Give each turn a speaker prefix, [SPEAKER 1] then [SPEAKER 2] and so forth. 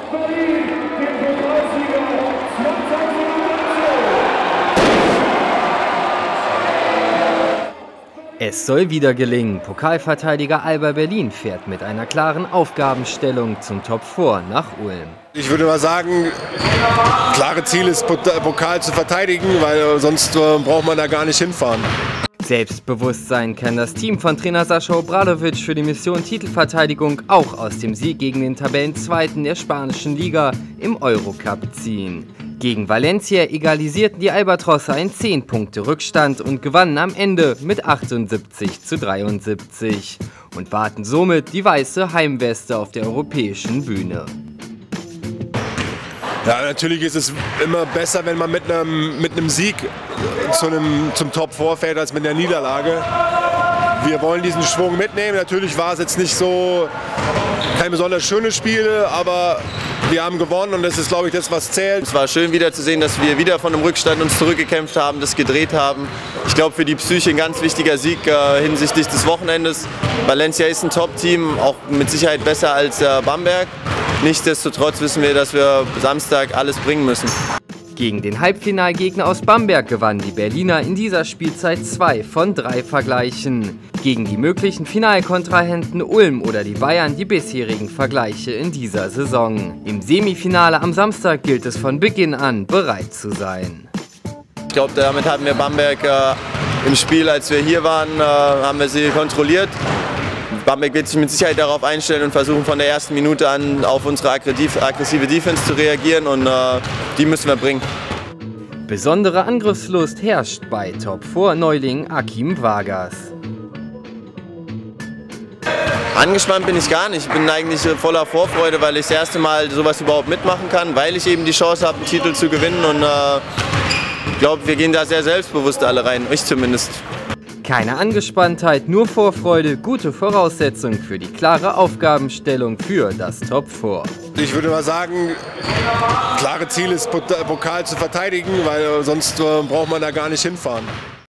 [SPEAKER 1] Berlin, den Pokalsieger 2019.
[SPEAKER 2] Es soll wieder gelingen. Pokalverteidiger Alba Berlin fährt mit einer klaren Aufgabenstellung zum Top 4 nach Ulm.
[SPEAKER 3] Ich würde mal sagen, klare Ziel ist, Pokal zu verteidigen, weil sonst braucht man da gar nicht hinfahren.
[SPEAKER 2] Selbstbewusstsein kann das Team von Trainer Sascha Obradovic für die Mission Titelverteidigung auch aus dem Sieg gegen den Tabellenzweiten der spanischen Liga im Eurocup ziehen. Gegen Valencia egalisierten die Albatrosse einen 10-Punkte-Rückstand und gewannen am Ende mit 78:73 und wahrten somit die weiße Heimweste auf der europäischen Bühne.
[SPEAKER 3] Ja, natürlich ist es immer besser, wenn man mit einem Sieg zum Top 4 fährt, als mit der Niederlage. Wir wollen diesen Schwung mitnehmen. Natürlich war es jetzt nicht so kein besonders schönes Spiel, aber wir haben gewonnen und das ist, glaube ich, das, was zählt.
[SPEAKER 4] Es war schön wieder zu sehen, dass wir wieder von einem Rückstand uns zurückgekämpft haben, das gedreht haben. Ich glaube, für die Psyche ein ganz wichtiger Sieg hinsichtlich des Wochenendes. Valencia ist ein Top-Team, auch mit Sicherheit besser als Bamberg. Nichtsdestotrotz wissen wir, dass wir Samstag alles bringen müssen.
[SPEAKER 2] Gegen den Halbfinalgegner aus Bamberg gewannen die Berliner in dieser Spielzeit 2 von 3 Vergleichen. Gegen die möglichen Finalkontrahenten Ulm oder die Bayern die bisherigen Vergleiche in dieser Saison. Im Semifinale am Samstag gilt es von Beginn an, bereit zu sein.
[SPEAKER 4] Ich glaube, damit hatten wir Bamberg im Spiel, als wir hier waren, haben wir sie kontrolliert. Bamberg wird sich mit Sicherheit darauf einstellen und versuchen von der ersten Minute an auf unsere aggressive Defense zu reagieren und die müssen wir bringen.
[SPEAKER 2] Besondere Angriffslust herrscht bei Top 4 Neuling Akim Vargas.
[SPEAKER 4] Angespannt bin ich gar nicht, ich bin eigentlich voller Vorfreude, weil ich das erste Mal sowas überhaupt mitmachen kann, weil ich eben die Chance habe, einen Titel zu gewinnen und ich glaube, wir gehen da sehr selbstbewusst alle rein, ich zumindest.
[SPEAKER 2] Keine Angespanntheit, nur Vorfreude, gute Voraussetzung für die klare Aufgabenstellung für das Top 4.
[SPEAKER 3] Ich würde mal sagen, klare Ziel ist, Pokal zu verteidigen, weil sonst braucht man da gar nicht hinfahren.